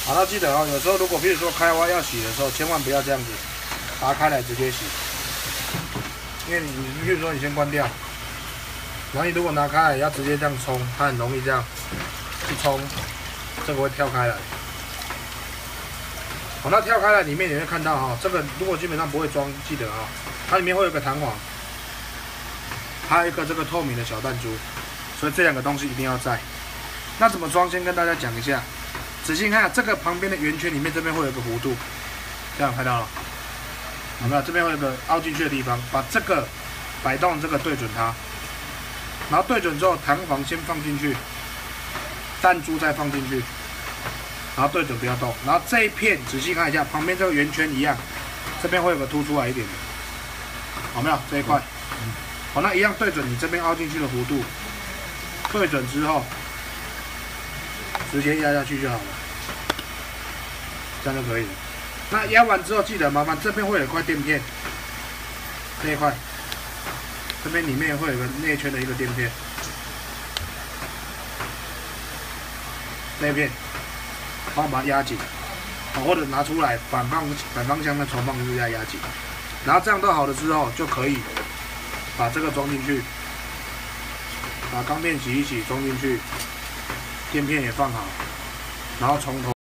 好，那记得哦，有时候如果比如说开挖要洗的时候，千万不要这样子拔开来直接洗，因为你比如说你先关掉，然后你如果拿开来要直接这样冲，它很容易这样一冲，这个会跳开来。好，那跳开来里面你会看到哈，这个如果基本上不会装，记得啊，它里面会有个弹簧，还有一个这个透明的小弹珠，所以这两个东西一定要在。那怎么装？先跟大家讲一下。仔细看，这个旁边的圆圈里面这边会有一个弧度，这样看到了，有没有？这边会有个凹进去的地方，把这个摆动这个对准它，然后对准之后，弹簧先放进去，弹珠再放进去，然后对准不要动。然后这一片仔细看一下，旁边这个圆圈一样，这边会有个凸出来一点的，有没有？这一块，好，那一样对准你这边凹进去的弧度，对准之后。直接压下去就好了，这样就可以了。那压完之后，记得麻烦这边会有一块垫片，这一块，这边里面会有个内圈的一个垫片，这一片，帮我把它压紧，或者拿出来反方向的重放就是压紧，然后这样都好了之后，就可以把这个装进去，把钢片洗一洗装进去。垫片也放好，然后从头。